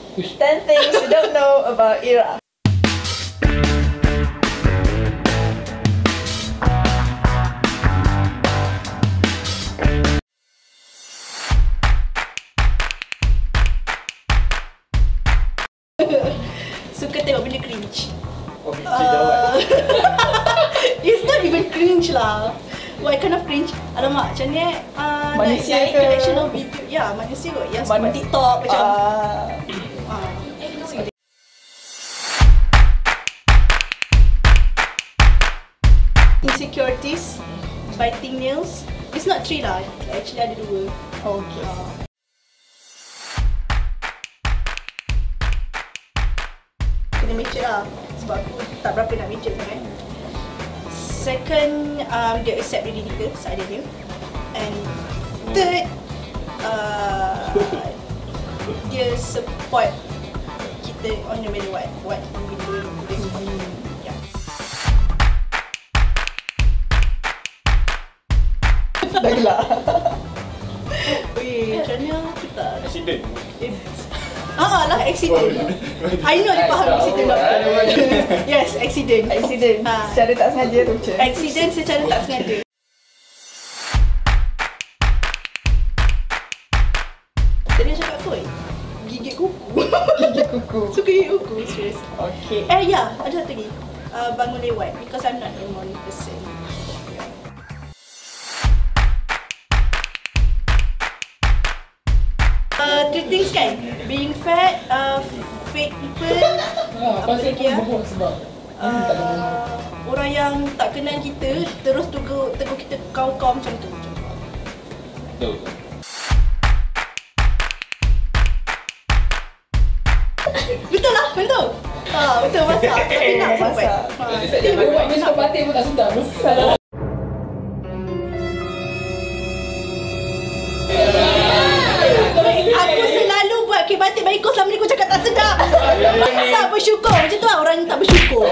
10 things you don't know about Irah. Suka tengok benda cringe. Oh, jawab. It's not even cringe lah. What kind of cringe? Alamak, macam ni Manusia like ke? collection of video. Ya, manusia kot. Yang sebab TikTok macam insecurities, biting nails. It's not 3 lah. Actually ada 2. Okay. Kena mature lah. Sebab aku tak berapa nak mature kan. Second, dia accept diri kita seadanya. And third, dia support kita on no matter what we doing. Yeah. Dah gelap. Weh, macam mana aku tak? Accident. Lah, accident. I know dia faham accident tak? Yes, accident. Accident. Secara tak sengaja tu macam. Accident secara tak sengaja. Tadi cakap apa? Gigit kuku. Gigit kuku. Suka gigit kuku, serius. Okay. Ya, ada satu lagi. Bangun lewat because I'm not a morning person. Three things kan? Being fat, fake people, apa lagi ya? Orang yang tak kenal kita terus tegur kita kau macam tu. Betul. Betul lah, betul. Betul masak. Tapi nak sampai. Dia buat besok batik pun tak sedap tu. Aku selalu buat kek batik baik kau selama ni kau cakap tak sedap. Tak bersyukur. Macam tu lah orang yang tak bersyukur.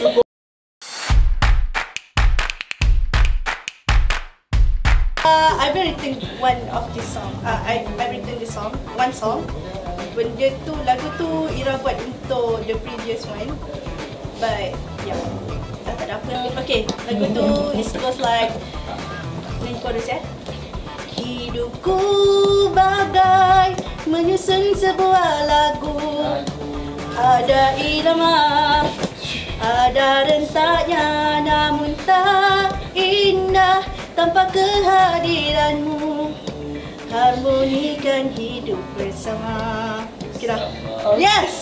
I've written one of this song. I've written this song, one song. Benda tu, lagu tu Irah buat untuk the previous one. But yeah, tak ada apa. Okay, lagu tu it goes like ni chorus ya. Hidupku bagai menyusun sebuah lagu. Ada irama, ada rentaknya, namun tak indah tanpa kehadiranmu. Harmonikan hidup bersama. Kira. Yes.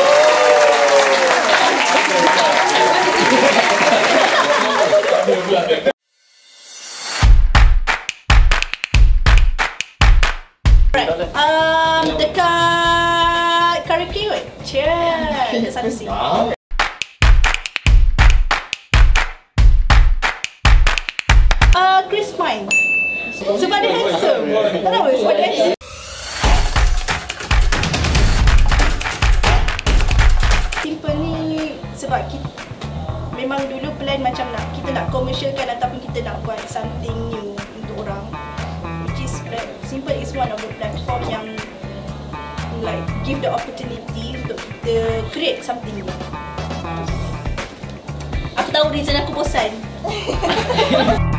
Dekat karaoke kot. Cheers. Dekat sana sini. Chris Pine. Sebab dia handsome. Kenapa? Sebab dia handsome. Simple ni sebab kita memang dulu plan macam kita nak commercialkan ataupun kita nak buat something new untuk orang. Which is Simple is one of the platform yang like give the opportunity untuk kita create something new. Aku tahu reason aku bosan.